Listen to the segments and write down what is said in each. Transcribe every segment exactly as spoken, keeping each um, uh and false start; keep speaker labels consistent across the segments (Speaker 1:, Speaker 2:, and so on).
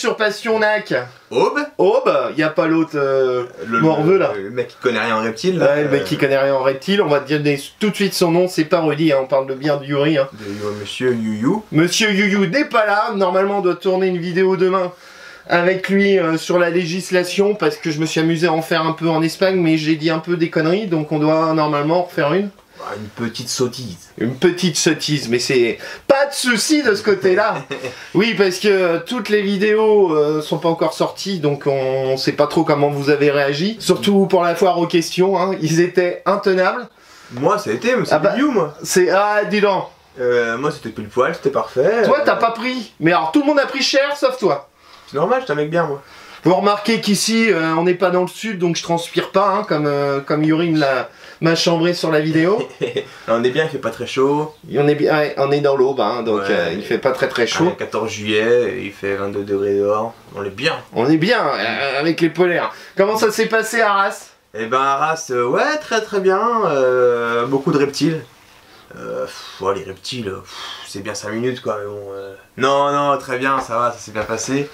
Speaker 1: sur Passionnac.
Speaker 2: Aube.
Speaker 1: Aube, il n'y a pas l'autre euh,
Speaker 2: le,
Speaker 1: morveux là.
Speaker 2: Le mec qui connaît rien en reptile. Là,
Speaker 1: ouais, le mec euh... qui connaît rien en reptile, on va te dire tout de suite son nom, c'est pas Rudy, hein, on parle de bien de Yuri. Hein.
Speaker 2: De euh, Monsieur Yuyu.
Speaker 1: Monsieur Yuyu n'est pas là, normalement on doit tourner une vidéo demain avec lui euh, sur la législation, parce que je me suis amusé à en faire un peu en Espagne, mais j'ai dit un peu des conneries, donc on doit normalement en refaire une.
Speaker 2: Une petite sottise.
Speaker 1: Une petite sottise, mais c'est pas de souci de ce côté-là. Oui, parce que toutes les vidéos euh, sont pas encore sorties, donc on sait pas trop comment vous avez réagi. Surtout pour la foire aux questions, hein, ils étaient intenables.
Speaker 2: Moi, ça a été, mais c'est
Speaker 1: ah bah,
Speaker 2: you, moi.
Speaker 1: C'est ah, dis donc.
Speaker 2: Euh, moi, c'était pile poil, c'était parfait.
Speaker 1: Toi, t'as euh... pas pris. Mais alors, tout le monde a pris cher, sauf toi.
Speaker 2: C'est normal, je suis un mec bien, moi.
Speaker 1: Vous remarquez qu'ici, euh, on n'est pas dans le sud, donc je transpire pas, hein, comme, euh, comme Yuri m'a chambré sur la vidéo.
Speaker 2: On est bien, il fait pas très chaud.
Speaker 1: On est, bien, ouais, on est dans l'aube, hein, donc ouais, euh, il fait pas très très chaud.
Speaker 2: Le quatorze juillet, il fait vingt-deux degrés dehors, on est bien.
Speaker 1: On est bien, euh, avec les polaires. Comment ça s'est passé à Arras?
Speaker 2: Eh ben Arras, euh, ouais, très très bien, euh, beaucoup de reptiles. Euh, pff, ouais, les reptiles, c'est bien cinq minutes quoi, mais bon... Euh... Non, non, très bien, ça va, ça s'est bien passé.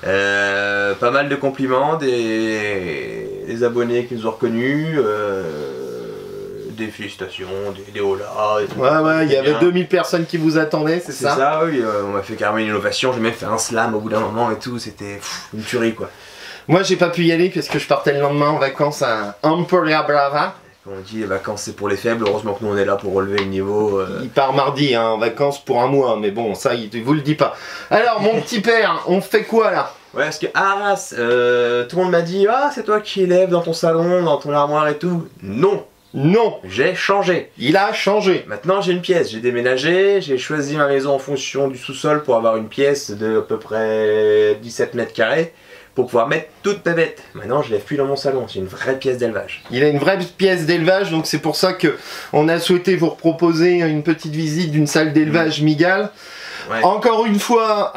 Speaker 2: Euh, pas mal de compliments, des, des abonnés qui nous ont reconnus, euh, des félicitations, des, des holas.
Speaker 1: Ouais, ouais, il y avait deux mille personnes qui vous attendaient, c'est ça?
Speaker 2: C'est ça, oui, euh, on m'a fait carrément une innovation, j'ai même fait un slam au bout d'un moment et tout, c'était une tuerie quoi.
Speaker 1: Moi j'ai pas pu y aller parce que je partais le lendemain en vacances à Emporia Brava.
Speaker 2: Comme on dit, les vacances c'est pour les faibles, heureusement que nous on est là pour relever le niveau. Euh...
Speaker 1: Il part mardi hein, en vacances pour un mois, mais bon, ça il vous le dit pas. Alors mon petit père, on fait quoi là?
Speaker 2: Ouais, parce que Arras, euh, tout le monde m'a dit, ah c'est toi qui élèves dans ton salon, dans ton armoire et tout. Non.
Speaker 1: Non.
Speaker 2: J'ai changé.
Speaker 1: Il a changé.
Speaker 2: Maintenant j'ai une pièce, j'ai déménagé, j'ai choisi ma maison en fonction du sous-sol pour avoir une pièce de à peu près dix-sept mètres carrés. Pour pouvoir mettre toutes mes bêtes. Maintenant je lève plus dans mon salon, c'est une vraie pièce d'élevage.
Speaker 1: Il a une vraie pièce d'élevage, donc c'est pour ça que on a souhaité vous proposer une petite visite d'une salle d'élevage mmh. Mygale. Ouais. Encore une fois,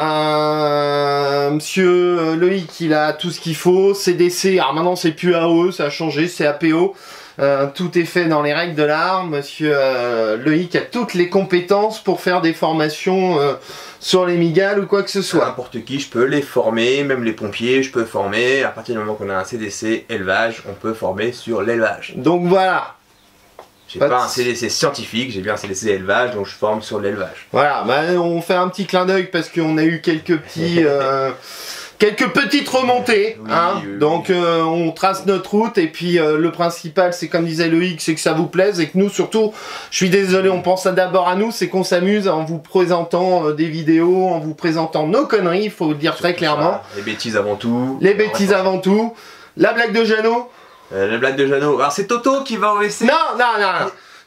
Speaker 1: euh, monsieur Loïc, il a tout ce qu'il faut, C D C, alors maintenant c'est plus A O E, ça a changé, c'est A P O. Euh, tout est fait dans les règles de l'art. Monsieur euh, Loïc a toutes les compétences pour faire des formations euh, sur les mygales ou quoi que ce soit.
Speaker 2: N'importe qui, je peux les former, même les pompiers, je peux former. À partir du moment qu'on a un C D C élevage, on peut former sur l'élevage.
Speaker 1: Donc voilà.
Speaker 2: J'ai pas, pas un C D C scientifique, j'ai bien un C D C élevage, donc je forme sur l'élevage.
Speaker 1: Voilà, bah, on fait un petit clin d'œil parce qu'on a eu quelques petits... Euh, Quelques petites remontées, oui, hein. Oui, oui. Donc euh, on trace notre route et puis euh, le principal c'est comme disait Loïc, c'est que ça vous plaise et que nous surtout, je suis désolé, on pense d'abord à nous, c'est qu'on s'amuse en vous présentant euh, des vidéos, en vous présentant nos conneries, il faut le dire très clairement.
Speaker 2: Ça, les bêtises avant tout.
Speaker 1: Les bêtises avant tout. La blague de Jeannot.
Speaker 2: Euh, la blague de Jeannot, alors c'est Toto qui va au W C.
Speaker 1: Non, non, non, non.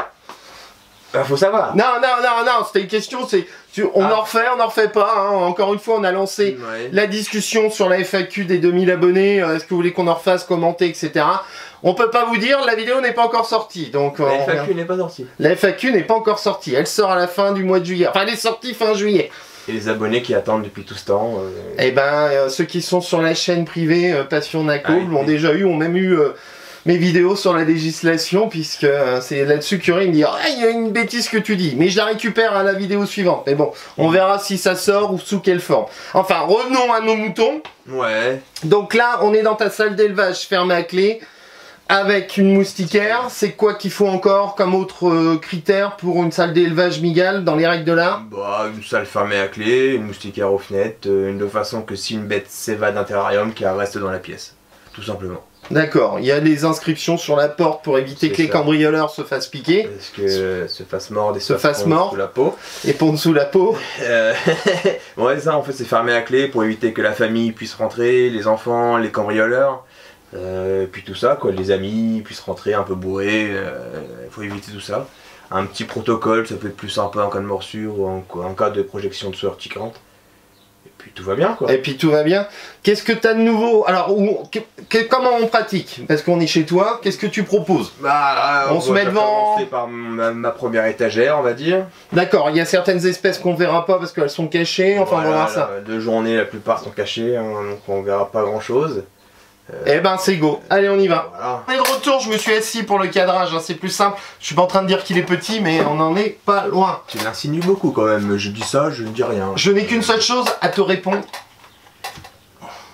Speaker 2: Bah, faut savoir.
Speaker 1: Non, non, non, non, c'était une question, c'est on ah. en refait, on en refait pas. Hein. Encore une fois, on a lancé ouais. la discussion sur la F A Q des deux mille abonnés. Est-ce que vous voulez qu'on en refasse, commenter, et cetera. On peut pas vous dire, la vidéo n'est pas encore sortie. Donc,
Speaker 2: la F A Q n'est pas sortie.
Speaker 1: La F A Q n'est pas encore sortie. Elle sort à la fin du mois de juillet. Enfin, elle est sortie fin juillet.
Speaker 2: Et les abonnés qui attendent depuis tout ce temps euh...
Speaker 1: Eh ben, euh, ceux qui sont sur la chaîne privée euh, Passionnac ah, l'ont oui. déjà eu, ont même eu... Euh, mes vidéos sur la législation, puisque euh, c'est là-dessus que Yuri me dit ah, il y a une bêtise que tu dis, mais je la récupère à la vidéo suivante. Mais bon, on verra si ça sort ou sous quelle forme. Enfin, revenons à nos moutons.
Speaker 2: Ouais.
Speaker 1: Donc là, on est dans ta salle d'élevage fermée à clé, avec une moustiquaire. C'est quoi qu'il faut encore comme autre euh, critère pour une salle d'élevage mygale dans les règles de l'art?
Speaker 2: Bah, une salle fermée à clé, une moustiquaire aux fenêtres, euh, de façon que si une bête s'évade d'un terrarium, qu'elle reste dans la pièce. Tout simplement.
Speaker 1: D'accord, il y a des inscriptions sur la porte pour éviter que les cambrioleurs se fassent piquer.
Speaker 2: Parce que se fassent mordre et
Speaker 1: se fassent mordre
Speaker 2: sous la peau.
Speaker 1: Et pondre sous la peau.
Speaker 2: Euh, ouais, ça en fait c'est fermé à clé pour éviter que la famille puisse rentrer, les enfants, les cambrioleurs. Euh, puis tout ça, quoi, les amis puissent rentrer un peu bourrés, il euh, faut éviter tout ça. Un petit protocole, ça peut être plus sympa en cas de morsure ou en, en cas de projection de sueur tiquante. Et puis tout va bien quoi.
Speaker 1: Et puis tout va bien. Qu'est-ce que tu as de nouveau? Alors, où, que, que, comment on pratique? Parce qu'on est chez toi, qu'est-ce que tu proposes?
Speaker 2: Bah,
Speaker 1: on, on se met devant.
Speaker 2: Par ma, ma première étagère, on va dire.
Speaker 1: D'accord, il y a certaines espèces qu'on verra pas parce qu'elles sont cachées, enfin voilà, on va voir ça.
Speaker 2: De journée, la plupart sont cachées, hein, donc on verra pas grand chose.
Speaker 1: Euh... Eh ben c'est go, allez on y va. Voilà. On est de retour, je me suis assis pour le cadrage, hein, c'est plus simple. Je suis pas en train de dire qu'il est petit, mais on en est pas loin.
Speaker 2: Tu l'insinues beaucoup quand même, je dis ça, je ne dis rien.
Speaker 1: Je n'ai qu'une seule chose à te répondre.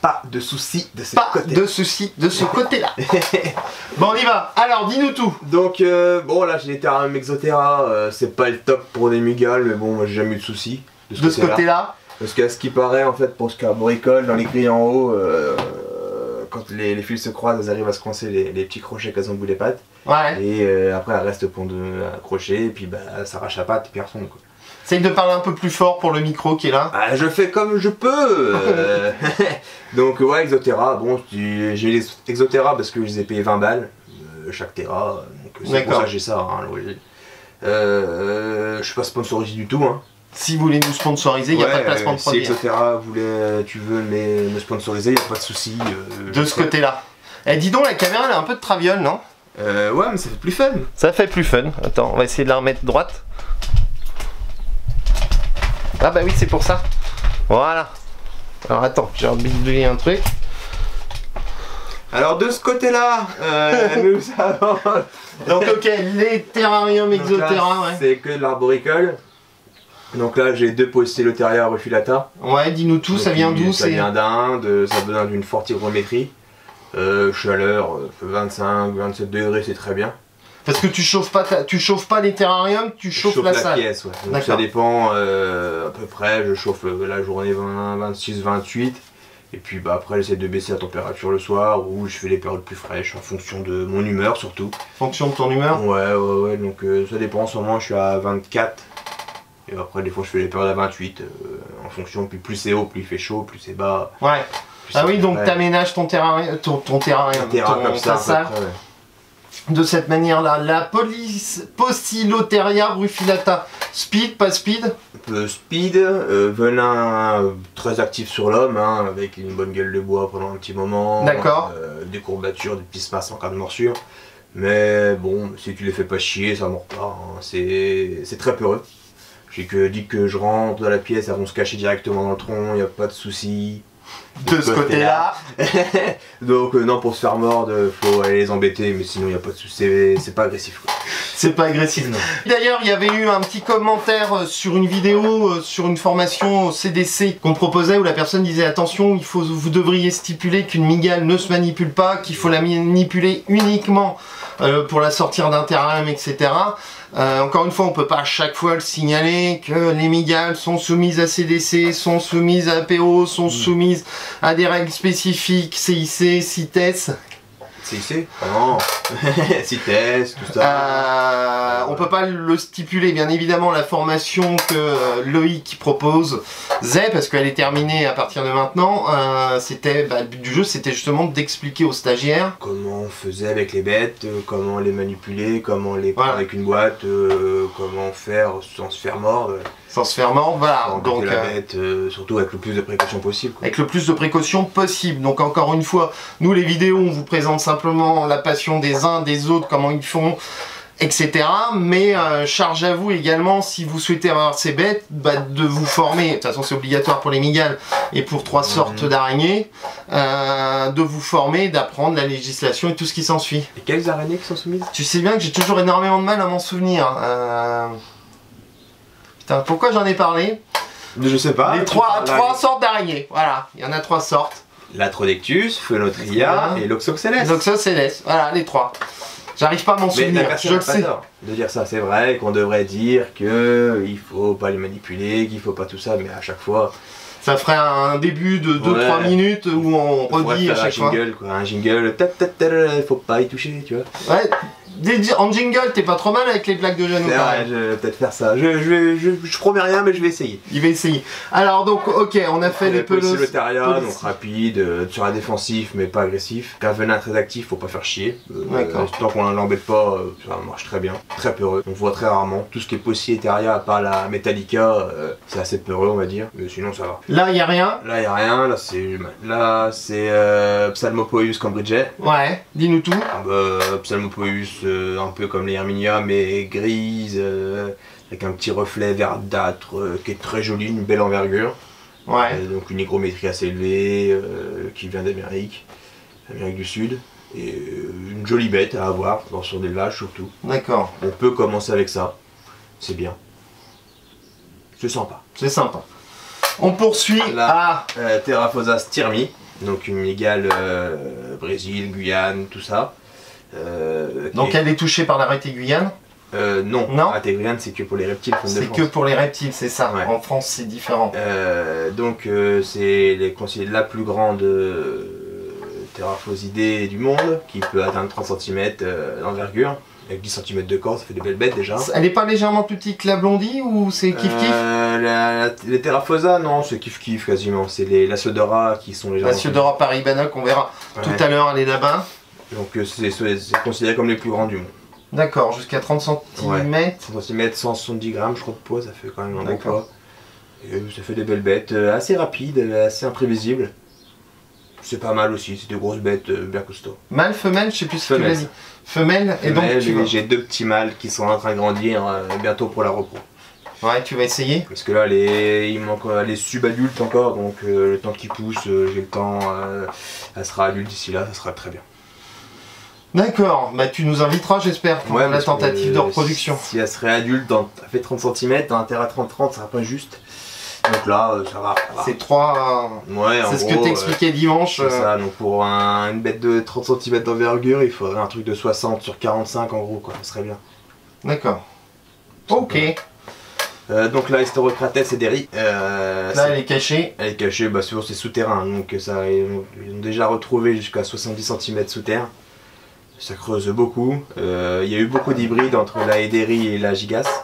Speaker 2: pas de soucis de ce
Speaker 1: Pas
Speaker 2: côté.
Speaker 1: de soucis de ce côté-là. Bon, on y va. Alors, dis-nous tout.
Speaker 2: Donc, euh, bon, là, j'ai été à un Exoterra. Euh, c'est pas le top pour des migales, mais bon, moi, j'ai jamais eu de soucis.
Speaker 1: De ce côté-là. Côté
Speaker 2: Parce qu'à ce qui paraît, en fait, pour ce qu'arboricole, dans les grilles en haut, euh, quand les, les fils se croisent, elles arrivent à se coincer les, les petits crochets qu'elles ont au bout des pattes.
Speaker 1: Ouais.
Speaker 2: Et euh, après, elles restent au point de accrocher, et puis bah, ça arrache la patte, et puis elles retombent, quoi.
Speaker 1: Essaye de parler un peu plus fort pour le micro qui est là.
Speaker 2: Ah, je fais comme je peux. euh... Donc ouais, Exoterra, bon, j'ai eu les Exoterra parce que je les ai payés vingt balles euh, chaque Terra, donc c'est pour ça que j'ai ça. Hein, euh, je suis pas sponsorisé du tout. Hein.
Speaker 1: Si vous voulez nous sponsoriser, il ouais, n'y a pas de placement de produit.
Speaker 2: Si Exoterra voulait, tu veux mais, me sponsoriser, il n'y a pas de souci. Euh,
Speaker 1: de ce côté-là. Eh, dis donc, la caméra elle a un peu de traviole, non?
Speaker 2: euh, Ouais, mais ça fait plus fun.
Speaker 1: Ça fait plus fun. Attends, on va essayer de la remettre droite. Ah bah oui, c'est pour ça. Voilà. Alors attends, j'ai oublié un truc.
Speaker 2: Alors de ce côté-là, euh, ça
Speaker 1: donc ok, les terrariums Exoterra, ouais.
Speaker 2: C'est que de l'arboricole. Donc là j'ai deux Poecilotheria refilata.
Speaker 1: Ouais, dis-nous tout, donc, ça vient d'où?
Speaker 2: Ça vient d'Inde, ça vient d'une forte hygrométrie. Euh, chaleur, vingt-cinq vingt-sept degrés, c'est très bien.
Speaker 1: Parce que tu chauffes pas, ta... tu chauffes pas les terrariums, tu chauffes
Speaker 2: chauffe
Speaker 1: la,
Speaker 2: la
Speaker 1: salle.
Speaker 2: Pièce, ouais. Donc ça dépend euh, à peu près. Je chauffe la journée vingt, vingt-six, vingt-huit, et puis bah après j'essaie de baisser la température le soir ou je fais les périodes plus fraîches en fonction de mon humeur surtout.
Speaker 1: En fonction de ton humeur.
Speaker 2: Ouais, ouais, ouais. Donc euh, ça dépend. En ce moment je suis à vingt-quatre, et après des fois je fais les périodes à vingt-huit euh, en fonction. Puis plus c'est haut, plus il fait chaud, plus c'est bas.
Speaker 1: Ouais. Ah oui, donc t'aménages ton terrarium, ton, ton terrarium, ton,
Speaker 2: comme ça,
Speaker 1: salle.
Speaker 2: Après, ouais.
Speaker 1: De cette manière-là, la Poecilotheria rufilata, speed, pas speed?
Speaker 2: Peu speed, euh, venin euh, très actif sur l'homme, hein, avec une bonne gueule de bois pendant un petit moment.
Speaker 1: D'accord.
Speaker 2: Euh, des courbatures, des petits spasmes en cas de morsure. Mais bon, si tu les fais pas chier, ça mord pas. Hein. C'est très peureux. J'ai que dit que je rentre dans la pièce, elles vont se cacher directement dans le tronc, y a pas de souci.
Speaker 1: De, de ce côté-là.
Speaker 2: Côté Donc euh, non, pour se faire mordre, faut aller les embêter, mais sinon il n'y a pas de souci, c'est pas agressif.
Speaker 1: C'est pas agressif, non. D'ailleurs, il y avait eu un petit commentaire sur une vidéo, sur une formation au C D C qu'on proposait où la personne disait attention, il faut, vous devriez stipuler qu'une migale ne se manipule pas, qu'il faut la manipuler uniquement euh, pour la sortir d'un terrarium, et cetera. Euh, encore une fois, on peut pas à chaque fois le signaler que les migales sont soumises à C D C, sont soumises à A P O, sont mmh. soumises à des règles spécifiques, C I C, CITES.
Speaker 2: C I C? Ah non. CITES, tout ça.
Speaker 1: Euh, on peut pas le stipuler, bien évidemment, la formation que euh, Loïc propose, Zé, parce qu'elle est terminée à partir de maintenant, euh, c'était, bah, le but du jeu, c'était justement d'expliquer aux stagiaires
Speaker 2: comment on faisait avec les bêtes, euh, comment les manipuler, comment les prendre
Speaker 1: voilà. avec
Speaker 2: une boîte, euh, comment faire sans se faire mordre.
Speaker 1: Sans se faire mordre, voilà.
Speaker 2: Donc la bête, euh, surtout avec le plus de précautions possible. Quoi.
Speaker 1: Avec le plus de précautions possible. Donc encore une fois, nous les vidéos, on vous présente simplement la passion des uns, des autres, comment ils font, et cetera. Mais euh, charge à vous également, si vous souhaitez avoir ces bêtes, bah, de vous former. De toute façon, c'est obligatoire pour les migales et pour trois mmh. sortes d'araignées, euh, de vous former, d'apprendre la législation et tout ce qui s'ensuit.
Speaker 2: Et quelles araignées qui sont soumises?
Speaker 1: Tu sais bien que j'ai toujours énormément de mal à m'en souvenir. Euh... Putain, pourquoi j'en ai parlé?
Speaker 2: Je sais pas.
Speaker 1: Les trois, trois sortes d'araignées. Voilà, il y en a trois sortes.
Speaker 2: L'Atrodectus, Phenotria et l'Oxoceles.
Speaker 1: L'Oxoceles, voilà, les trois. J'arrive pas à m'en souvenir, je le sais.
Speaker 2: De dire ça, c'est vrai qu'on devrait dire que il faut pas les manipuler, qu'il faut pas tout ça, mais à chaque fois...
Speaker 1: Ça ferait un début de deux trois ouais. minutes où on redit à chaque
Speaker 2: un jingle,
Speaker 1: fois.
Speaker 2: Quoi, un jingle, tap, tap, tap, il faut pas y toucher, tu vois.
Speaker 1: Ouais. En jingle, t'es pas trop mal avec les blagues de jeunes.
Speaker 2: Ouais, je vais peut-être faire ça. Je, je, je, je promets rien, mais je vais essayer.
Speaker 1: Il va essayer. Alors donc, ok, on a fait les peleuses.
Speaker 2: Poecilotheria, donc rapide, euh, sur un défensif, mais pas agressif. Un venin très actif, faut pas faire chier. Euh, tant qu'on l'embête pas, euh, ça marche très bien. Très peureux. On voit très rarement. Tout ce qui est Poecilotheria, à part la Metallica, euh, c'est assez peureux, on va dire. Mais sinon, ça va.
Speaker 1: Là, il y a rien.
Speaker 2: Là, il y a rien. Là, c'est là, c'est euh, Psalmopoeus cambridgei.
Speaker 1: Ouais. Dis-nous tout.
Speaker 2: Euh, Psalmopoeus. Euh, un peu comme les Herminia mais grise, euh, avec un petit reflet verdâtre euh, qui est très joli, une belle envergure.
Speaker 1: Ouais.
Speaker 2: Euh, donc une hygrométrie assez élevée, euh, qui vient d'Amérique, Amérique du Sud. Et euh, une jolie bête à avoir dans son élevage surtout.
Speaker 1: D'accord.
Speaker 2: On peut commencer avec ça, c'est bien. C'est sympa.
Speaker 1: C'est sympa. On poursuit
Speaker 2: là,
Speaker 1: à
Speaker 2: euh, Theraphosa styrmi. Donc une mygale euh, Brésil, Guyane, tout ça. Euh,
Speaker 1: Donc
Speaker 2: est...
Speaker 1: elle est touchée par l'arrêté Guyane?
Speaker 2: euh, Non,
Speaker 1: non
Speaker 2: l'arrêté Guyane c'est que pour les reptiles.
Speaker 1: C'est que pour les reptiles, c'est ça. Ouais. En France c'est différent.
Speaker 2: Euh, donc euh, c'est considéré la plus grande euh, Theraphosidée du monde, qui peut atteindre trente centimètres euh, d'envergure. Avec dix centimètres de corps, ça fait de belles bêtes déjà.
Speaker 1: Elle est pas légèrement plus petite que la blondie ou c'est kiff kiff?
Speaker 2: euh, la, la, Les Theraphosa, non, c'est kiff kiff quasiment. C'est les Lasiodora qui sont légèrement.
Speaker 1: Lasiodora paribana qu'on verra ouais. tout à l'heure, elle est là-bas.
Speaker 2: Donc c'est considéré comme les plus grands du monde.
Speaker 1: D'accord, jusqu'à trente centimètres.
Speaker 2: Ouais. trente centimètres, cent soixante-dix grammes, je crois, de poids, ça fait quand même un bon poids. Et ça fait des belles bêtes, assez rapides, assez imprévisibles. C'est pas mal aussi, c'est de grosses bêtes bien costauds.
Speaker 1: Mâle, femelle, je sais plus ce que tu l'as dit. Femelle, et donc tu vas...
Speaker 2: J'ai deux petits mâles qui sont en train de grandir euh, bientôt pour la repro.
Speaker 1: Ouais, tu vas essayer?
Speaker 2: Parce que là, les... il manque les subadultes encore, donc euh, le temps qu'ils poussent, euh, j'ai le temps, euh, elle sera adulte d'ici là, ça sera très bien.
Speaker 1: D'accord, bah tu nous inviteras j'espère pour ouais, la tentative que, de reproduction.
Speaker 2: Si elle serait adulte, dans, elle fait trente centimètres, dans un terrain à trente trente, ça sera pas juste. Donc là, euh, ça va. va.
Speaker 1: C'est trois.
Speaker 2: Ouais,
Speaker 1: c'est ce gros, que t'expliquais euh, dimanche.
Speaker 2: C'est euh... ça, donc pour un, une bête de trente centimètres d'envergure, il faudrait un truc de soixante sur quarante-cinq en gros, quoi. Ça serait bien.
Speaker 1: D'accord. Ok.
Speaker 2: Euh, donc là, Hysterocrates et Derry. Euh,
Speaker 1: là, elle est cachée.
Speaker 2: Elle est cachée, bah souvent c'est souterrain, donc ça, ils ont déjà retrouvé jusqu'à soixante-dix centimètres sous terre. Ça creuse beaucoup. Il euh, y a eu beaucoup d'hybrides entre la Hédérie et la Gigas.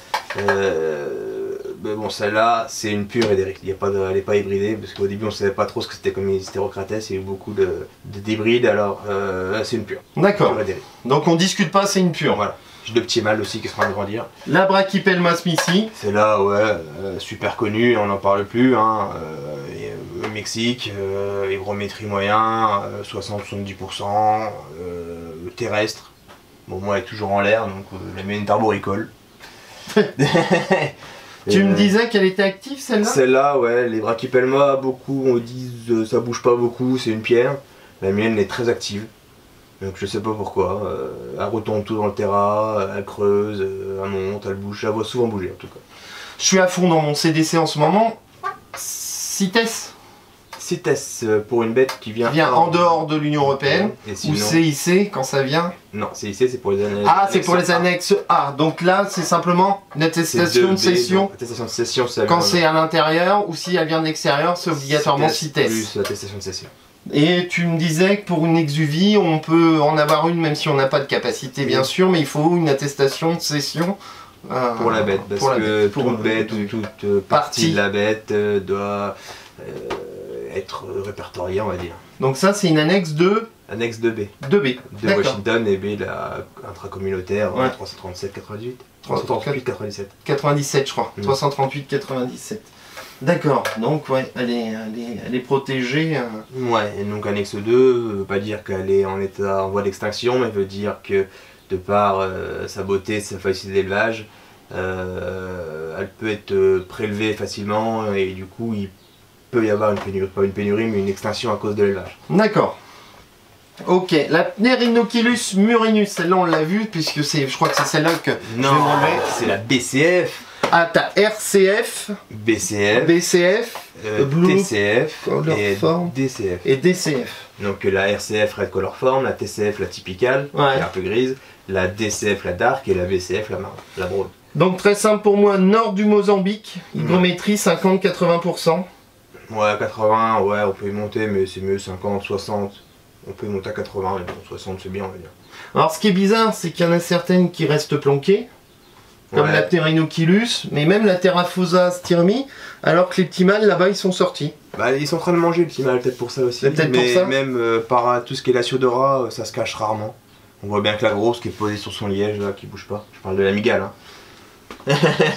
Speaker 2: Euh, mais bon, celle-là, c'est une pure Hédérie. Il y a pas de, elle n'est pas hybridée, parce qu'au début, on ne savait pas trop ce que c'était comme Hysterocrates. Il y a eu beaucoup d'hybrides, de, de, alors euh, c'est une pure.
Speaker 1: D'accord. Donc on discute pas, c'est une pure.
Speaker 2: Voilà. J'ai deux petits mâles aussi qui sont en train de grandir.
Speaker 1: La Brachypelma smithi.
Speaker 2: C'est là, ouais, euh, super connu, on n'en parle plus. Hein, euh, et, euh, Mexique, euh, hygrométrie moyen, euh, soixante à soixante-dix pour cent, euh, terrestre. Bon, moi, elle est toujours en l'air, donc euh, la mienne est arboricole.
Speaker 1: Tu et, me disais qu'elle était active, celle-là?
Speaker 2: Celle-là, ouais, les Brachypelma, beaucoup on dit euh, ça bouge pas beaucoup, c'est une pierre. La mienne est très active. Donc je sais pas pourquoi, euh, elle retombe tout dans le terrain, elle creuse, euh, elle monte, elle bouge, je la vois souvent bouger en tout cas.
Speaker 1: Je suis à fond dans mon C D C en ce moment. CITES.
Speaker 2: CITES pour une bête qui vient,
Speaker 1: vient en dehors de l'Union Européenne.
Speaker 2: Sinon...
Speaker 1: Ou C I C quand ça vient.
Speaker 2: Non, C I C c'est pour les annexes.
Speaker 1: Ah, c'est pour les annexes A. Donc là, c'est simplement une attestation de cession.
Speaker 2: Attestation de cession,
Speaker 1: quand c'est à l'intérieur ou si elle vient de l'extérieur, c'est obligatoirement CITES.
Speaker 2: Plus attestation de cession.
Speaker 1: Et tu me disais que pour une exuvie, on peut en avoir une même si on n'a pas de capacité, bien sûr, mais il faut une attestation de cession.
Speaker 2: Euh, pour la bête, parce la que bête, pour toute bête ou toute euh, partie de la bête euh, doit euh, être répertoriée, on va dire.
Speaker 1: Donc ça, c'est une annexe de...
Speaker 2: Annexe deux B.
Speaker 1: deux B.
Speaker 2: De Washington et B, la intracommunautaire, ouais. trois cent trente-sept quatre-vingt-dix-huit. trois cent trente-huit quatre-vingt-dix-sept. quatre-vingt-dix-sept, je crois. Mmh. trois cent trente-huit quatre-vingt-dix-sept. D'accord, donc ouais, elle est, elle est, elle est protégée. Euh... Ouais, et donc annexe deux veut pas dire qu'elle est en état en voie d'extinction, mais veut dire que de par euh, sa beauté, sa facilité d'élevage, euh, elle peut être prélevée facilement et du coup il peut y avoir une pénurie, pas une pénurie, mais une extinction à cause de l'élevage.
Speaker 1: D'accord. Ok, la Pnerinocylus murinus, celle-là on l'a vue puisque c'est, je crois que c'est celle-là que
Speaker 2: non, je vais m'enlever. C'est la B C F.
Speaker 1: Ah, t'as R C F,
Speaker 2: B C F,
Speaker 1: B C F,
Speaker 2: euh, Blue, T C F et
Speaker 1: form,
Speaker 2: D C F.
Speaker 1: Et D C F.
Speaker 2: Donc la R C F Red Color Form, la T C F la typicale,
Speaker 1: ouais.
Speaker 2: qui est un peu grise, la D C F la dark et la B C F la marron, la brune.
Speaker 1: Donc très simple pour moi, nord du Mozambique, hygrométrie cinquante à quatre-vingts pour cent.
Speaker 2: Ouais, quatre-vingts, ouais, on peut y monter, mais c'est mieux cinquante, soixante. On peut y monter à quatre-vingts, mais bon, soixante c'est bien, on va dire.
Speaker 1: Alors ce qui est bizarre, c'est qu'il y en a certaines qui restent planquées. Comme ouais. La Pnerinocylus, mais même la Theraphosa styrmi, alors que les petits mâles là-bas ils sont sortis.
Speaker 2: Bah ils sont en train de manger les petits mâles, peut-être pour ça aussi.
Speaker 1: Peut-être
Speaker 2: mais
Speaker 1: pour ça.
Speaker 2: Même euh, par tout ce qui est Lasiodora, euh, ça se cache rarement. On voit bien que la grosse qui est posée sur son liège là, qui bouge pas. Je parle de la mygale. Hein.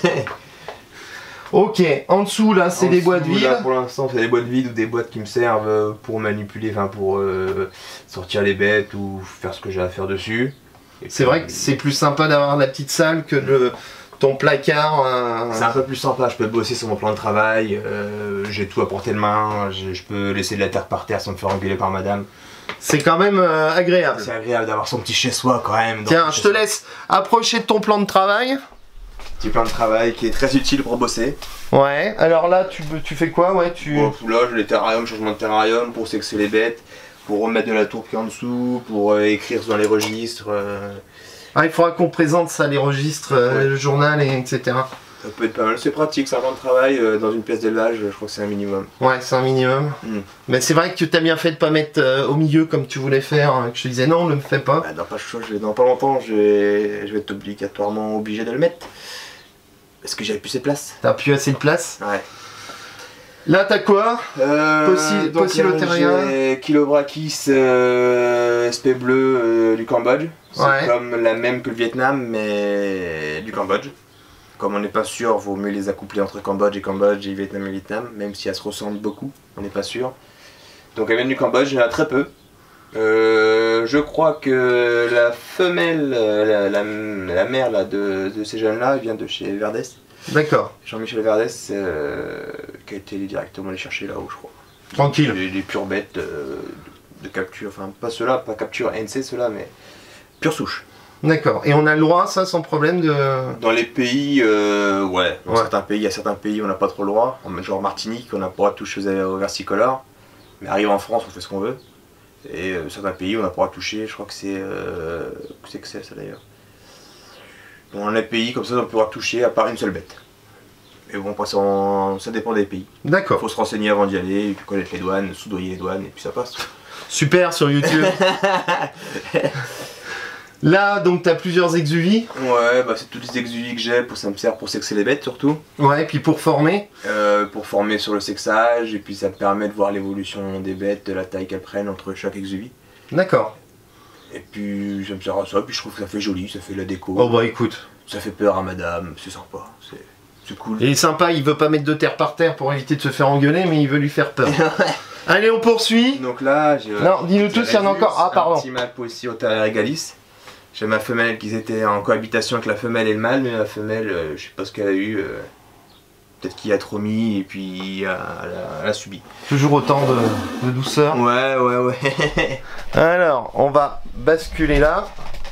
Speaker 1: Ok, en dessous là c'est des boîtes vides.
Speaker 2: Là pour l'instant c'est des boîtes vides ou des boîtes qui me servent pour manipuler, enfin pour euh, sortir les bêtes ou faire ce que j'ai à faire dessus.
Speaker 1: C'est vrai que c'est plus sympa d'avoir la petite salle que le, ton placard. Euh...
Speaker 2: C'est un peu plus sympa, je peux bosser sur mon plan de travail, euh, j'ai tout à portée de main, je peux laisser de la terre par terre sans me faire engueuler par madame.
Speaker 1: C'est quand même euh, agréable.
Speaker 2: C'est agréable d'avoir son petit chez soi quand même.
Speaker 1: Tiens, je te laisse approcher de ton plan de travail.
Speaker 2: Petit plan de travail qui est très utile pour bosser.
Speaker 1: Ouais, alors là, tu, tu fais quoi? Ouais, tu...
Speaker 2: Bon, là, j'ai les terrariums, changement de terrarium pour sexer les bêtes, pour remettre de la tourque en dessous, pour euh, écrire dans les registres. Euh...
Speaker 1: Ah, il faudra qu'on présente ça, les registres, euh, ouais. Le journal, et etc.
Speaker 2: Ça peut être pas mal, c'est pratique, c'est un plan de travail euh, dans une pièce d'élevage, je crois que c'est un minimum.
Speaker 1: Ouais, c'est un minimum. Mm. Mais c'est vrai que tu as bien fait de pas mettre euh, au milieu comme tu voulais faire, hein, que je te disais non, ne le fais pas.
Speaker 2: Bah, dans, pas chaud, je vais, dans pas longtemps, je vais, je vais être obligatoirement obligé de le mettre. Parce que j'avais plus assez de place.
Speaker 1: T'as plus assez de place?
Speaker 2: Ouais.
Speaker 1: Là, t'as quoi?
Speaker 2: euh,
Speaker 1: Possilotheria.
Speaker 2: J'ai Chilobrachys euh, S P bleu euh, du Cambodge. C'est ouais. Comme la même que le Vietnam, mais du Cambodge. Comme on n'est pas sûr, vaut mieux les accoupler entre Cambodge et Cambodge et Vietnam et Vietnam, même si elles se ressemblent beaucoup, on n'est pas sûr. Donc elles viennent du Cambodge, il y en a très peu. Euh, je crois que la femelle, la, la, la mère là, de, de ces jeunes-là, vient de chez Verdès.
Speaker 1: D'accord.
Speaker 2: Jean-Michel Verdès, euh, qui a été directement les chercher là-haut, je crois.
Speaker 1: Tranquille.
Speaker 2: Les, les pures bêtes euh, de, de capture, enfin pas ceux-là, pas capture N C ceux-là, mais pure souche.
Speaker 1: D'accord. Et on a le droit, ça, sans problème de...
Speaker 2: Dans les pays, euh, ouais. Dans
Speaker 1: ouais.
Speaker 2: certains pays, il y a certains pays où on n'a pas trop le droit. Genre Martinique, on n'a pas le droit de toucher aux versicolores. Mais arrive en France, on fait ce qu'on veut. Et euh, certains pays, on n'a pas le droit de toucher. Je crois que c'est... Euh, c'est que c'est ça d'ailleurs. Dans les pays, comme ça, on peut pouvoir toucher à part une seule bête. Mais bon, ça, ça dépend des pays.
Speaker 1: D'accord.
Speaker 2: Il faut se renseigner avant d'y aller, et puis connaître les douanes, soudoyer les douanes, et puis ça passe.
Speaker 1: Super sur YouTube. Là, donc, tu as plusieurs exuvies.
Speaker 2: Ouais, bah c'est toutes les exuvies que j'ai, pour ça me sert pour sexer les bêtes surtout.
Speaker 1: Ouais, et puis pour former
Speaker 2: euh, Pour former sur le sexage, et puis ça me permet de voir l'évolution des bêtes, de la taille qu'elles prennent entre chaque exuvie.
Speaker 1: D'accord.
Speaker 2: Et puis ça me sert à ça, puis je trouve que ça fait joli, ça fait la déco.
Speaker 1: Oh bah écoute.
Speaker 2: Ça fait peur à madame, c'est sympa, c'est cool.
Speaker 1: Il est sympa, il veut pas mettre de terre par terre pour éviter de se faire engueuler, mais il veut lui faire peur. Allez, on poursuit.
Speaker 2: Donc là, j'ai...
Speaker 1: Non, dis-nous tous s'il y en a encore. Ah, pardon.
Speaker 2: Un petit mâle Possilotheria regalis. J'ai ma femelle qui était en cohabitation avec la femelle et le mâle, mais la femelle, euh, je sais pas ce qu'elle a eu. Euh, Peut-être qu'il a trop mis et puis elle a, elle a subi.
Speaker 1: Toujours autant de, de douceur.
Speaker 2: Ouais, ouais, ouais.
Speaker 1: Alors, on va basculer là.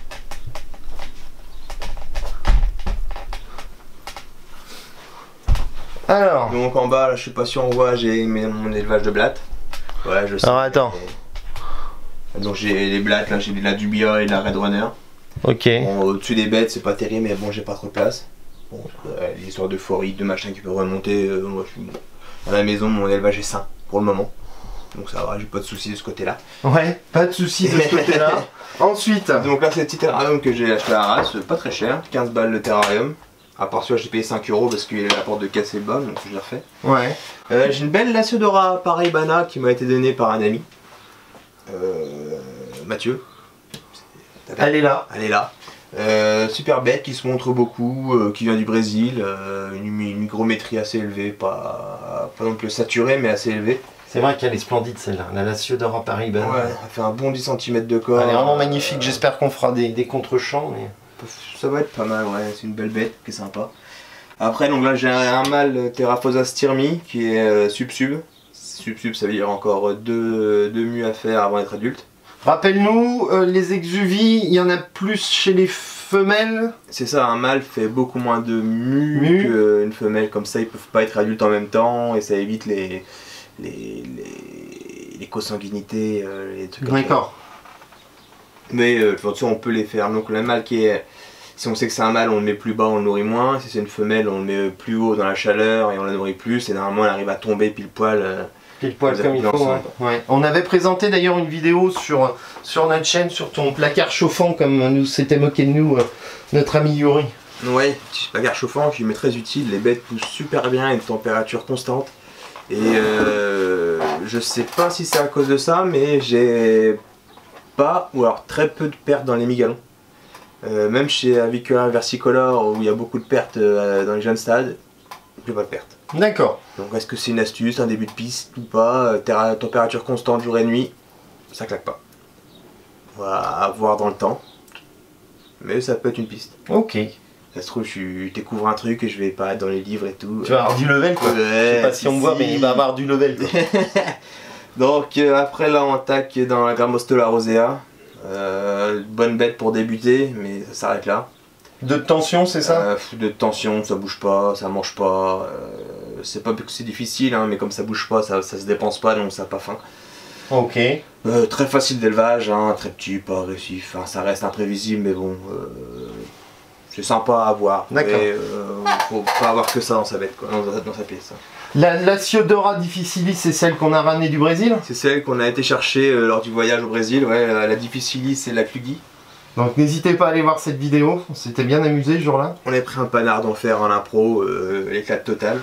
Speaker 1: Alors.
Speaker 2: Donc en bas, là, je sais pas si on voit, j'ai mon élevage de blattes. Ouais, je sais.
Speaker 1: Alors attends.
Speaker 2: Et... Donc j'ai les blattes, là, j'ai de la Dubia et de la Red Runner.
Speaker 1: Ok.
Speaker 2: Bon, au-dessus des bêtes, c'est pas terrible, mais bon, j'ai pas trop de place. Bon, euh, l'histoire de forite, de machin qui peut remonter. Euh, moi, je suis... À la maison, mon élevage est sain pour le moment. Donc ça va, j'ai pas de soucis de ce côté-là.
Speaker 1: Ouais, pas de soucis de ce côté-là. Ensuite.
Speaker 2: Donc là, c'est le petit terrarium que j'ai acheté à Arras, pas très cher, quinze balles le terrarium. À part celui-là, j'ai payé cinq euros parce qu'il a la porte de casser le bas, donc je l'ai refait.
Speaker 1: Ouais.
Speaker 2: Euh, j'ai une belle Lasiodora Paraibana qui m'a été donnée par un ami. Euh, Mathieu.
Speaker 1: Elle est là.
Speaker 2: Elle est là. Euh, super bête qui se montre beaucoup, euh, qui vient du Brésil, euh, une, une hygrométrie assez élevée, pas, pas non plus saturée mais assez élevée.
Speaker 1: C'est vrai qu'elle est splendide celle-là, la Lasiodora Paraibana.
Speaker 2: Ouais, elle fait un bon dix centimètres de corps.
Speaker 1: Elle est vraiment magnifique, euh, j'espère qu'on fera des, des contre-champs. Mais...
Speaker 2: Ça va être pas mal, ouais, c'est une belle bête qui est sympa. Après, donc là j'ai un, un mâle Theraphosa styrmi qui est euh, sub-sub. Sub-sub, ça veut dire encore deux, deux mues à faire avant d'être adulte.
Speaker 1: Rappelle-nous, euh, les exuvies, il y en a plus chez les femelles.
Speaker 2: C'est ça, un mâle fait beaucoup moins de mues Mu. qu'une femelle, comme ça ils peuvent pas être adultes en même temps et ça évite les, les, les, les consanguinités, euh, les trucs comme ça.
Speaker 1: D'accord.
Speaker 2: Mais euh, de toute façon on peut les faire, donc le mâle qui est... Si on sait que c'est un mâle, on le met plus bas, on le nourrit moins. Si c'est une femelle, on le met plus haut dans la chaleur et on la nourrit plus. Et normalement elle arrive à tomber pile poil. Euh,
Speaker 1: Pile poil comme il faut, ouais. Ouais. On avait présenté d'ailleurs une vidéo sur, sur notre chaîne, sur ton placard chauffant, comme nous s'était moqué de nous, euh, notre ami Yuri.
Speaker 2: Ouais, petit placard chauffant qui m'est très utile, les bêtes poussent super bien à une température constante. Et euh, je sais pas si c'est à cause de ça, mais j'ai pas, ou alors très peu de pertes dans les migalons. Euh, même chez Avicularia versicolor, où il y a beaucoup de pertes euh, dans les jeunes stades, j'ai pas de pertes.
Speaker 1: D'accord.
Speaker 2: Donc est-ce que c'est une astuce, un début de piste ou pas? Température constante jour et nuit, ça claque pas. On va voir dans le temps. Mais ça peut être une piste.
Speaker 1: Ok.
Speaker 2: Ça se trouve, je découvre un truc et je vais pas être dans les livres et tout.
Speaker 1: Tu vas avoir du level quoi. Ouais, je sais pas si, si on me voit, mais il va avoir du level quoi.
Speaker 2: Donc euh, après là on attaque dans la Grammostola rosea. Euh, bonne bête pour débuter, mais ça s'arrête là.
Speaker 1: De tension, c'est ça
Speaker 2: euh, De tension, ça bouge pas, ça mange pas. Euh, c'est pas que c'est difficile, hein, mais comme ça bouge pas, ça, ça se dépense pas, donc ça n'a pas faim.
Speaker 1: Ok.
Speaker 2: Euh, très facile d'élevage, hein, très petit, pas agressif. Enfin, ça reste imprévisible, mais bon, euh, c'est sympa à voir.
Speaker 1: D'accord.
Speaker 2: Mais euh, faut pas avoir que ça dans sa bête, quoi, dans, dans sa pièce.
Speaker 1: La, la Ciodora difficilis, c'est celle qu'on a ramenée du Brésil?
Speaker 2: C'est celle qu'on a été chercher euh, lors du voyage au Brésil, ouais, la, la difficilis et la Clugui.
Speaker 1: Donc n'hésitez pas à aller voir cette vidéo, on s'était bien amusé ce jour-là.
Speaker 2: On a pris un panard d'enfer en impro, euh, l'éclat total.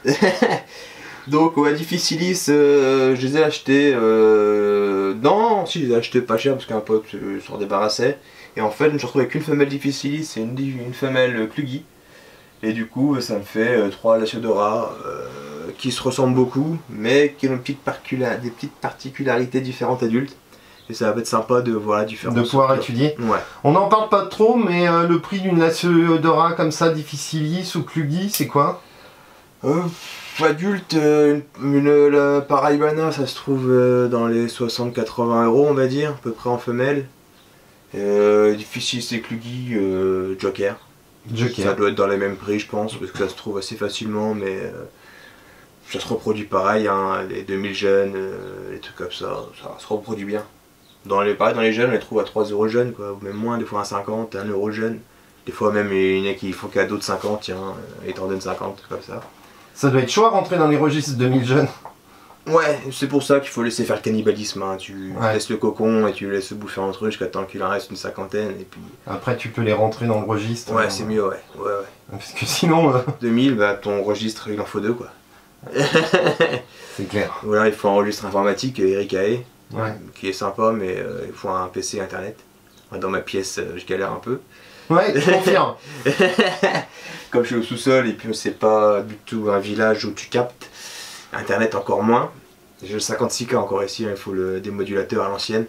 Speaker 2: Donc ouais, difficilis, euh, je les ai achetés, euh... non, si je les ai achetés pas cher parce qu'un pote euh, s'en débarrassait. Et en fait, je me suis retrouvé avec une femelle difficilis et une, une femelle Clugui. Et du coup, ça me fait euh, trois Lasiodora euh, qui se ressemblent beaucoup, mais qui ont une petite des petites particularités différentes adultes. Et ça va être sympa de voir la différence.
Speaker 1: De pouvoir étudier.
Speaker 2: Ouais.
Speaker 1: On n'en parle pas trop, mais euh, le prix d'une Lasiodora comme ça, difficilis ou Clugui, c'est quoi?
Speaker 2: euh, Adulte, euh, une, une la Paraibana, ça se trouve euh, dans les soixante à quatre-vingts euros, on va dire, à peu près en femelle. Euh, difficilis et Clugui, euh, Joker.
Speaker 1: Joker.
Speaker 2: Ça doit être dans les mêmes prix, je pense, parce que ça se trouve assez facilement, mais euh, ça se reproduit pareil, hein, les deux mille jeunes, euh, les trucs comme ça, ça se reproduit bien. Dans les, pareil, dans les jeunes, on les trouve à trois euros jeunes, quoi, ou même moins, des fois à cinquante, un euro jeune. Des fois même, il y en a qui font cadeau de cinquante, tiens, et t'en donnes cinquante, comme ça.
Speaker 1: Ça doit être chaud à rentrer dans les registres deux mille jeunes.
Speaker 2: Ouais, c'est pour ça qu'il faut laisser faire le cannibalisme, hein. Tu
Speaker 1: ouais.
Speaker 2: laisses le cocon et tu le laisses bouffer entre eux jusqu'à temps qu'il en reste une cinquantaine, et puis...
Speaker 1: Après tu peux les rentrer dans le registre.
Speaker 2: Ouais,
Speaker 1: euh...
Speaker 2: c'est mieux, ouais, ouais, ouais.
Speaker 1: Parce que sinon... Euh...
Speaker 2: deux mille, bah ton registre, il en faut deux, quoi.
Speaker 1: C'est clair.
Speaker 2: Voilà, il faut un registre informatique, Eric Aé,
Speaker 1: ouais.
Speaker 2: qui est sympa, mais euh, il faut un P C internet. Dans ma pièce, euh, je galère un peu.
Speaker 1: Ouais, je confirme.
Speaker 2: Comme je suis au sous-sol et puis c'est pas du tout un village où tu captes, internet encore moins. J'ai le cinquante-six K encore ici, il faut le démodulateur à l'ancienne.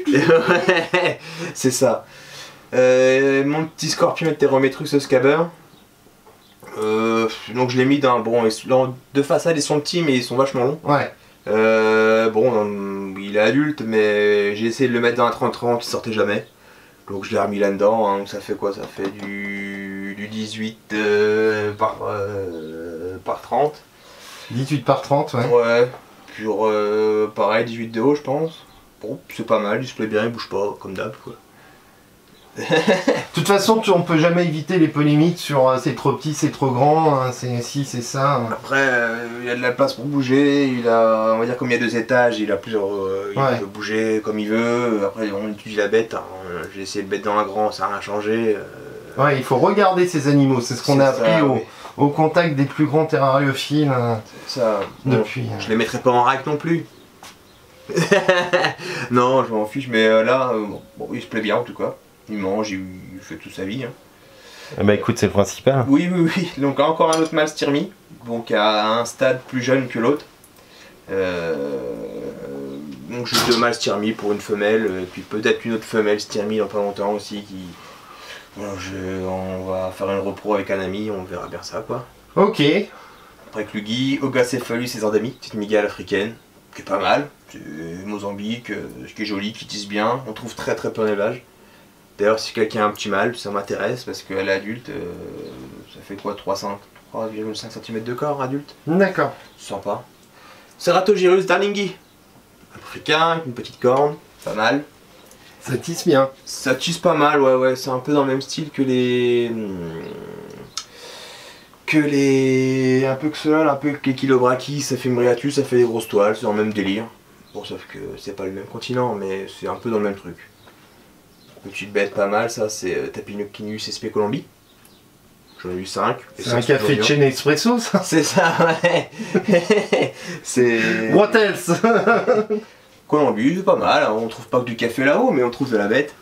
Speaker 2: C'est ça. Euh, mon petit Scorpion Heterometrus Scabber. Euh, donc je l'ai mis dans... Bon, de façade ils sont petits mais ils sont vachement longs.
Speaker 1: Ouais.
Speaker 2: Euh, bon, il est adulte mais j'ai essayé de le mettre dans un trente trente, il sortait jamais. Donc je l'ai remis là-dedans, hein. Ça fait quoi? Ça fait du, du dix-huit euh, par, euh, par trente.
Speaker 1: dix-huit par trente, ouais.
Speaker 2: Ouais, sur euh, pareil, dix-huit de haut je pense. Bon, c'est pas mal, il se plaît bien, il bouge pas, comme d'hab quoi.
Speaker 1: De toute façon, tu, on peut jamais éviter les polémiques sur euh, c'est trop petit, c'est trop grand, hein, c'est si, c'est ça. Hein.
Speaker 2: Après, euh, il a de la place pour bouger, il a, on va dire comme il y a deux étages, il a plusieurs, euh, il
Speaker 1: ouais.
Speaker 2: peut bouger comme il veut. Après, on étudie la bête, hein. J'ai essayé de mettre dans un grand, ça n'a rien changé. Euh...
Speaker 1: Ouais, il faut regarder ces animaux, c'est ce qu'on a appris ça, au, mais... au contact des plus grands terrariophiles. Euh,
Speaker 2: ça,
Speaker 1: depuis.
Speaker 2: Bon,
Speaker 1: euh...
Speaker 2: Je les mettrai pas en rack non plus. Non, je m'en fiche, mais euh, là, euh, bon, bon, il se plaît bien en tout cas. Il mange, il, il fait toute sa vie. Hein.
Speaker 1: Ah bah écoute, c'est le principal.
Speaker 2: Oui, oui, oui. Donc encore un autre mâle Styrmi, donc à un stade plus jeune que l'autre. Euh, donc j'ai deux mâles Styrmi pour une femelle, et puis peut-être une autre femelle Styrmi dans pas longtemps aussi. Qui, bon, je, on va faire une repro avec un ami, on verra bien ça quoi.
Speaker 1: Ok.
Speaker 2: Après Clugui, Ogacephalus et Zandami, petite migale africaine, qui est pas mal. C'est Mozambique, ce qui est joli, qui tisse bien. On trouve très très peu en élevage. D'ailleurs, si quelqu'un a un petit mâle, ça m'intéresse parce qu'elle est adulte, euh, ça fait quoi, trois virgule cinq centimètres de corps adulte.
Speaker 1: D'accord.
Speaker 2: Sympa. Ceratogyrus darlingii, africain, avec une petite corne, pas mal.
Speaker 1: Ça tisse bien.
Speaker 2: Ça tisse pas mal, ouais, ouais, c'est un peu dans le même style que les. que les. un peu que cela, un peu que les Chilobrachys, ça fait Mriatus, ça fait des grosses toiles, c'est dans le même délire. Bon, sauf que c'est pas le même continent, mais c'est un peu dans le même truc. Petite bête pas mal, ça c'est euh, Tapinochinus et Specolombi. J'en ai eu cinq.
Speaker 1: C'est un café de chez Nespresso ça.
Speaker 2: C'est ça, ouais. C'est.
Speaker 1: What else?
Speaker 2: Colombi, c'est pas mal, hein. On trouve pas que du café là-haut, mais on trouve de la bête.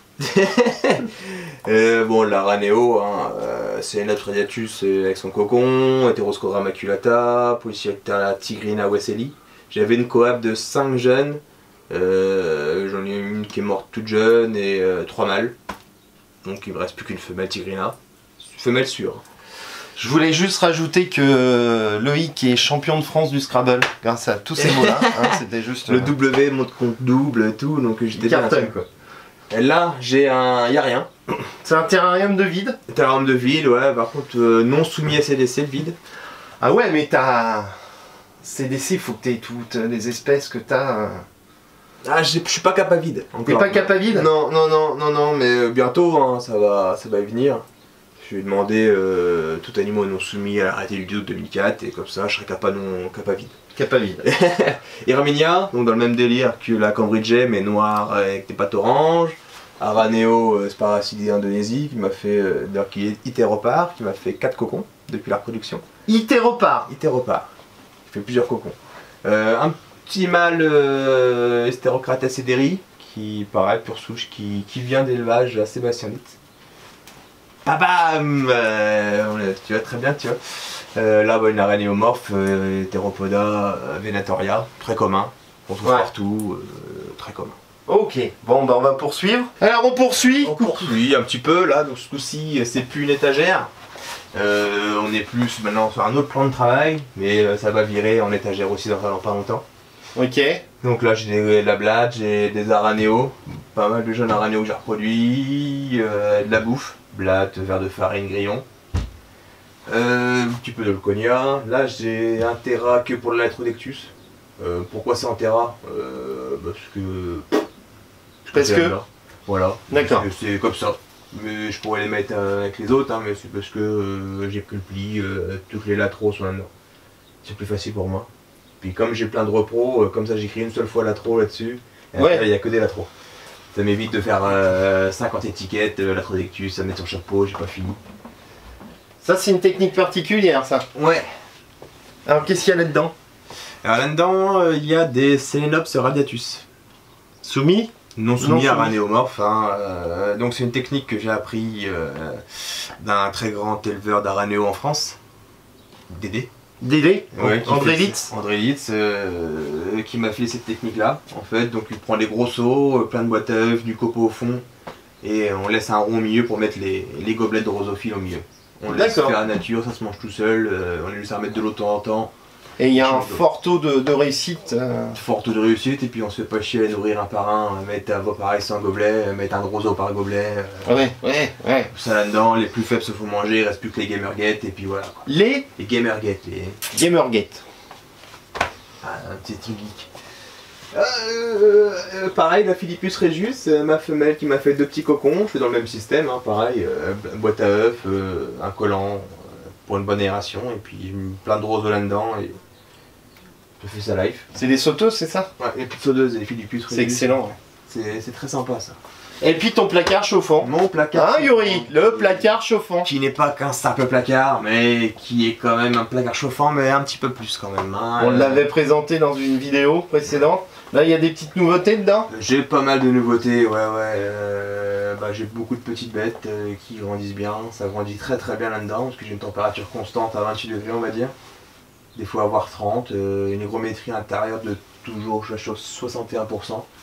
Speaker 2: euh, bon, la Raneo, hein, euh, c'est Natradiatus avec son cocon, Heteroscodra maculata, Polyciacta tigrina wesseli. J'avais une coab de cinq jeunes. Euh, J'en ai une qui est morte toute jeune et euh, trois mâles. Donc il me reste plus qu'une femelle tigrina. Femelle sûre.
Speaker 1: Je voulais juste rajouter que Loïc est champion de France du Scrabble grâce à tous ces mots là. Hein, c'était juste.
Speaker 2: Le W monte compte double et tout, donc j'étais bien.
Speaker 1: Carton quoi.
Speaker 2: Et là, j'ai un... y a rien.
Speaker 1: C'est un terrarium de vide?
Speaker 2: Terrarium de vide, ouais, par contre, euh, non soumis à C D C, le vide.
Speaker 1: Ah ouais, mais t'as... C D C, il faut que t'aies toutes les espèces que t'as...
Speaker 2: Ah, je suis pas cap à vide.
Speaker 1: T'es pas cap à vide?
Speaker 2: Non, non, non, non, non, mais bientôt, hein, ça va, ça va y venir. Je vais demander euh, tout animaux non soumis à l'arrêté du deux mille quatre, et comme ça, je serai cap à, non, cap à vide.
Speaker 1: Cap à vide.
Speaker 2: Irminia, donc dans le même délire que la Cambridge, mais noir avec des pattes oranges. Araneo euh, Sparacidé Indonésie, qui m'a fait, euh, qui est Itéropar, qui m'a fait quatre cocons depuis la reproduction.
Speaker 1: Itéropar.
Speaker 2: Itéropar. Il fait plusieurs cocons. Euh, un petit mâle euh, Esterocrates ederi, qui pareil, pure souche, qui, qui vient d'élevage à Sébastien-Litz. Babam euh, Tu vois très bien, tu vois. Euh, là, bah, une aranéomorphe, euh, Theropoda euh, venatoria, très commun. On trouve ouais. partout, euh, très commun.
Speaker 1: Ok, bon bah on va poursuivre. Alors on poursuit.
Speaker 2: On poursuit un petit peu là, donc ce coup-ci c'est plus une étagère. Euh, on est plus maintenant sur un autre plan de travail, mais euh, ça va virer en étagère aussi dans pas longtemps.
Speaker 1: Ok.
Speaker 2: Donc là j'ai de la blatte, j'ai des aranéos, pas mal de jeunes aranéos que j'ai reproduits, euh, de la bouffe, blatte, verre de farine, grillon. Euh, un petit peu de leuconia. Là j'ai un terra que pour le Latrodectus. Euh, pourquoi c'est en terra euh, Parce que...
Speaker 1: Parce que...
Speaker 2: Voilà.
Speaker 1: D'accord.
Speaker 2: C'est comme ça. Mais je pourrais les mettre avec les autres, hein, mais c'est parce que euh, j'ai pris le pli, euh, tous les latéraux sont là-dedans. C'est plus facile pour moi. Puis comme j'ai plein de repros, euh, comme ça j'écris une seule fois latéraux là-dessus, et
Speaker 1: ouais.
Speaker 2: après il n'y a que des latéraux. Ça m'évite de faire euh, cinquante étiquettes, euh, Latrodectus, à mettre sur le chapeau, j'ai pas fini.
Speaker 1: Ça c'est une technique particulière ça.
Speaker 2: Ouais.
Speaker 1: Alors qu'est-ce qu'il y a là-dedans?
Speaker 2: Alors là-dedans, il y a des Selenops radiatus.
Speaker 1: Soumis?
Speaker 2: Non soumis non à aranéomorphe. Hein, euh, donc c'est une technique que j'ai appris euh, d'un très grand éleveur d'aranéo en France, Dédé.
Speaker 1: Dédé
Speaker 2: ouais,
Speaker 1: André Litz
Speaker 2: André Litz, euh, qui m'a fait cette technique-là. En fait, donc il prend des gros seaux, plein de boîtes à œufs, du copeau au fond, et on laisse un rond au milieu pour mettre les, les gobelets de drosophiles au milieu. On laisse faire la nature, ça se mange tout seul, euh, on laisse remettre de l'eau de temps en temps.
Speaker 1: Et il y a un fort taux de, de réussite. Euh...
Speaker 2: Fort taux de réussite, et puis on se fait pas chier à les nourrir un par un, mettre un veau pareil sans gobelet, mettre un droso par gobelet.
Speaker 1: Euh... Ouais, ouais, ouais.
Speaker 2: Ça là-dedans, les plus faibles se font manger, il reste plus que les gamergate, et puis voilà. Quoi.
Speaker 1: Les
Speaker 2: Les gamergate, les...
Speaker 1: Gamergate.
Speaker 2: Ah, un petit truc geek. Euh, euh, pareil, la Philippus regius, ma femelle qui m'a fait deux petits cocons, je fais dans le même système, hein, pareil, euh, boîte à œufs, euh, un collant euh, pour une bonne aération, et puis plein de roses là-dedans, et je fais ça live.
Speaker 1: C'est des sauteuses, c'est ça?
Speaker 2: Ouais, les petites sauteuses et les Philippus regius.
Speaker 1: C'est excellent,
Speaker 2: ouais. C'est très sympa ça.
Speaker 1: Et puis ton placard chauffant.
Speaker 2: Mon placard.
Speaker 1: Hein Yuri, le placard chauffant.
Speaker 2: Qui n'est pas qu'un simple placard, mais qui est quand même un placard chauffant, mais un petit peu plus quand même. Hein.
Speaker 1: On euh... l'avait présenté dans une vidéo précédente. Là, il y a des petites nouveautés dedans?
Speaker 2: J'ai pas mal de nouveautés, ouais, ouais. Euh, bah, j'ai beaucoup de petites bêtes euh, qui grandissent bien. Ça grandit très très bien là-dedans, parce que j'ai une température constante à vingt-huit degrés, on va dire. Des fois, voire trente. Euh, une hygrométrie intérieure de toujours, je suis sur soixante et un pour cent.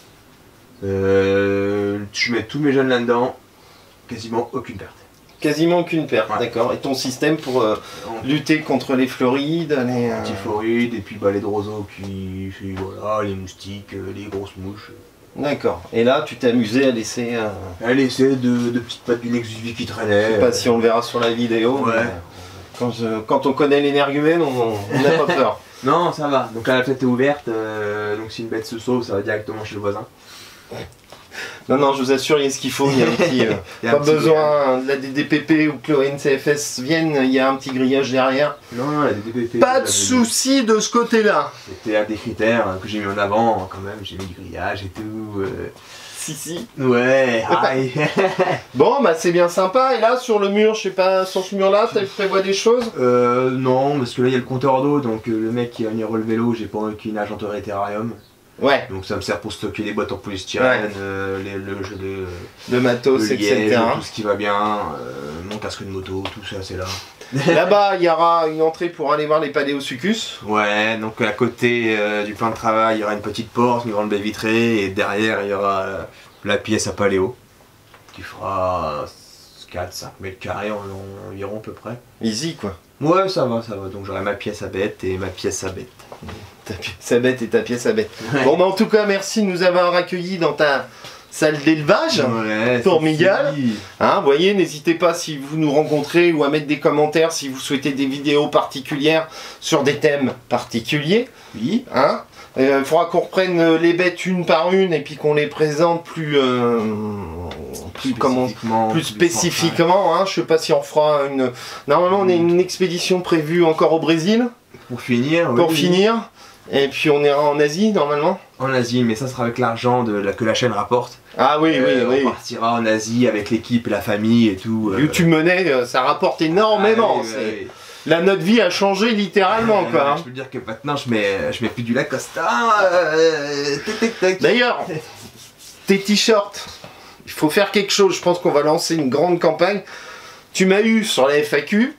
Speaker 2: Euh, je mets tous mes jeunes là-dedans, quasiment aucune perte.
Speaker 1: Quasiment aucune perte, ouais. D'accord. Et ton système pour euh, lutter contre les florides, les... Euh...
Speaker 2: Antiflorides, et puis bah, les drosos, qui, voilà, les moustiques, les grosses mouches.
Speaker 1: D'accord. Et là, tu t'es amusé à laisser... Euh...
Speaker 2: À laisser de, de petites pattes du Nexus qui traînaient.
Speaker 1: Je sais pas si on le verra sur la vidéo,
Speaker 2: ouais.
Speaker 1: Mais quand, je, quand on connaît l'énergumène, on n'a pas peur.
Speaker 2: Non, ça va. Donc là, la fenêtre est ouverte, euh, donc si une bête se sauve, ça va directement chez le voisin.
Speaker 1: Non, non, je vous assure, il y a ce qu'il faut. Il y a un petit, euh, il y a pas un petit besoin de la D D P P ou que le N C F S vienne, il y a un petit grillage derrière.
Speaker 2: Non, non, la D D P P.
Speaker 1: Pas de soucis de ce côté-là.
Speaker 2: C'était un des critères que j'ai mis en avant quand même. J'ai mis du grillage et tout. Euh...
Speaker 1: Si, si.
Speaker 2: Ouais.
Speaker 1: Bon, bah c'est bien sympa. Et là, sur le mur, je sais pas, sur ce mur-là, tu prévois des choses?
Speaker 2: Euh, non, parce que là, il y a le compteur d'eau. Donc, euh, le mec qui va venir relever l'eau, j'ai pas envie qu'il nage en terrarium.
Speaker 1: Ouais.
Speaker 2: Donc ça me sert pour stocker les boîtes en polystyrène, ouais. euh, les, le jeu de
Speaker 1: le matos,
Speaker 2: le liège,
Speaker 1: et cetera.
Speaker 2: Tout ce qui va bien, euh, mon casque de moto, tout ça c'est là.
Speaker 1: Là-bas, il y aura une entrée pour aller voir les Paléosuchus.
Speaker 2: Ouais, donc à côté euh, du plan de travail, il y aura une petite porte, une grande baie vitrée, et derrière il y aura euh, la pièce à paléo, qui fera quatre cinq mètres carrés environ à peu près.
Speaker 1: Easy quoi.
Speaker 2: Ouais, ça va, ça va. Donc j'aurai ma pièce à bête et ma pièce à bête.
Speaker 1: Ta pièce à bête et ta pièce à bête. Ouais. Bon, bah en tout cas, merci de nous avoir accueillis dans ta, salle d'élevage
Speaker 2: ouais,
Speaker 1: pour Miguel.
Speaker 2: Fini.
Speaker 1: Hein, vous voyez, n'hésitez pas si vous nous rencontrez ou à mettre des commentaires si vous souhaitez des vidéos particulières sur des thèmes particuliers.
Speaker 2: Oui.
Speaker 1: Hein. Il euh, faudra qu'on reprenne les bêtes une par une et puis qu'on les présente plus, euh, plus, comment, plus spécifiquement. Hein. Je sais pas si on fera une... Normalement, on a une expédition prévue encore au Brésil.
Speaker 2: Pour finir.
Speaker 1: Pour
Speaker 2: oui.
Speaker 1: finir. Et puis on ira en Asie, normalement.
Speaker 2: En Asie, mais ça sera avec l'argent la, que la chaîne rapporte.
Speaker 1: Ah oui,
Speaker 2: euh,
Speaker 1: oui, oui.
Speaker 2: On partira en Asie avec l'équipe et la famille et tout. Euh...
Speaker 1: YouTube Money, ça rapporte énormément.
Speaker 2: Ah, oui, oui, oui.
Speaker 1: Là, notre vie a changé littéralement,
Speaker 2: euh,
Speaker 1: quoi.
Speaker 2: Je peux te dire que maintenant, je mets, je mets plus du Lacoste. Euh,
Speaker 1: D'ailleurs, tes t-shirts, il faut faire quelque chose. Je pense qu'on va lancer une grande campagne. Tu m'as eu sur la F A Q.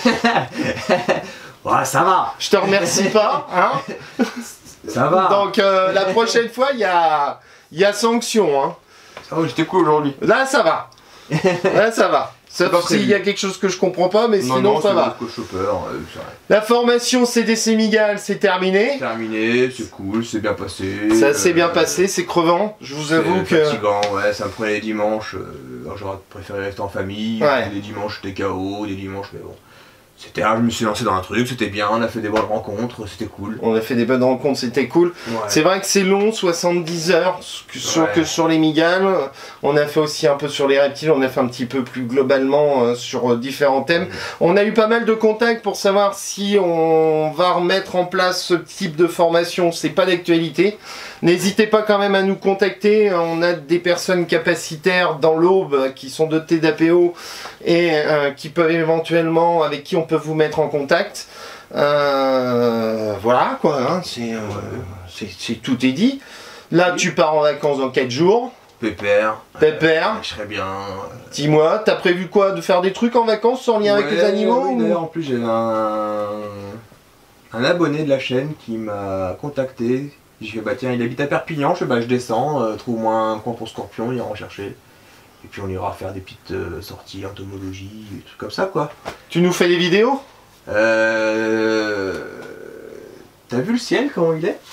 Speaker 2: Ouais, ça va.
Speaker 1: Je te remercie pas, hein.
Speaker 2: Ça va.
Speaker 1: Donc euh, la prochaine fois, il y a, y a sanction, hein.
Speaker 2: Ça va, j'étais cool aujourd'hui.
Speaker 1: Là, ça va. Là, ça va. Sauf s'il y a quelque chose que je comprends pas, mais non, sinon
Speaker 2: non,
Speaker 1: ça va.
Speaker 2: Chopper, euh,
Speaker 1: la formation C D C Miguel, c'est terminé.
Speaker 2: Terminé, c'est cool, c'est bien passé.
Speaker 1: Ça s'est euh, bien passé, c'est crevant. Je vous avoue que.
Speaker 2: C'est fatigant, ouais, ça me prenait les dimanches. Euh, J'aurais préféré rester en famille.
Speaker 1: Ouais.
Speaker 2: Des dimanches j'étais K O, des dimanches, mais bon. C'était là, je me suis lancé dans un truc, c'était bien, on a fait des bonnes rencontres, c'était cool.
Speaker 1: On a fait des bonnes rencontres, c'était cool. Ouais. C'est vrai que c'est long, soixante-dix heures, que sur, ouais. que sur les migales. On a fait aussi un peu sur les reptiles, on a fait un petit peu plus globalement euh, sur euh, différents thèmes. Mmh. On a eu pas mal de contacts pour savoir si on va remettre en place ce type de formation, c'est pas d'actualité. N'hésitez pas quand même à nous contacter, on a des personnes capacitaires dans l'Aube qui sont dotées d'A P O et euh, qui peuvent éventuellement, avec qui on peut vous mettre en contact. Euh, voilà quoi, hein, c'est, euh, c'est tout est dit. Là oui. Tu pars en vacances dans quatre jours.
Speaker 2: Pépère.
Speaker 1: Pépère.
Speaker 2: Euh, je serais bien.
Speaker 1: Dis-moi, t'as prévu quoi? De faire des trucs en vacances sans lien ouais, avec les animaux
Speaker 2: oui,
Speaker 1: ou...
Speaker 2: En plus j'ai un... un abonné de la chaîne qui m'a contacté. Je fais bah tiens il habite à Perpignan, je fais bah je descends, euh, trouve-moi un coin pour scorpion, il ira en chercher. Et puis on ira faire des petites euh, sorties, entomologie, des trucs comme ça quoi.
Speaker 1: Tu nous fais des vidéos?
Speaker 2: Euh... T'as vu le ciel comment il est?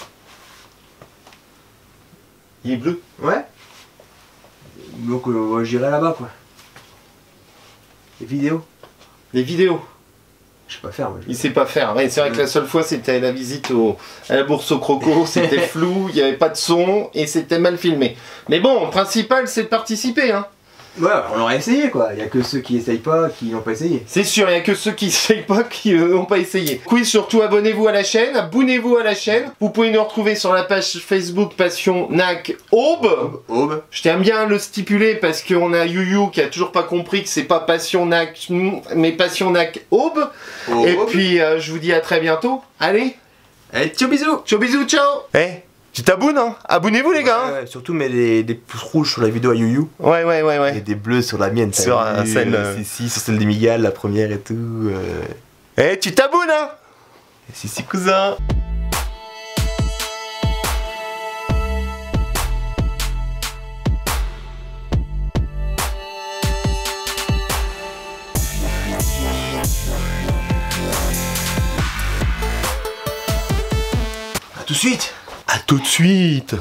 Speaker 1: Il est bleu.
Speaker 2: Ouais. Donc euh, j'irai là-bas quoi. Les vidéos.
Speaker 1: Les vidéos.
Speaker 2: Je sais pas faire. Moi, je...
Speaker 1: Il sait pas faire. Ouais, c'est vrai que la seule fois c'était la visite au, à la bourse au croco, c'était flou, il n'y avait pas de son et c'était mal filmé. Mais bon, le principal c'est de participer. Hein.
Speaker 2: Ouais, on aurait essayé quoi. Il n'y a que ceux qui essayent pas qui n'ont pas essayé.
Speaker 1: C'est sûr, il n'y a que ceux qui essayent pas qui n'ont euh, pas essayé. Oui, surtout abonnez-vous à la chaîne, abonnez-vous à la chaîne. Vous pouvez nous retrouver sur la page Facebook Passion N A C Aube.
Speaker 2: Aube.
Speaker 1: Je tiens bien à le stipuler parce qu'on a Youyou qui a toujours pas compris que c'est pas Passion N A C mais Passion N A C Aube. Aube. Et puis euh, je vous dis à très bientôt. Allez.
Speaker 2: Allez, ciao bisous.
Speaker 1: Ciao bisous, ciao. Eh hey. Tu t'abonnes, hein? Abonnez-vous les gars!
Speaker 2: Ouais, ouais, surtout mets des, des pouces rouges sur la vidéo à Youyou.
Speaker 1: Ouais, ouais, ouais, ouais.
Speaker 2: Et des bleus sur la mienne.
Speaker 1: Sur euh, celle. Euh...
Speaker 2: Si, si, sur celle des Miguel, la première et tout. Euh...
Speaker 1: Eh, hey, tu t'abonnes, hein?
Speaker 2: Si, si, cousin! A tout de suite!
Speaker 1: À tout de suite.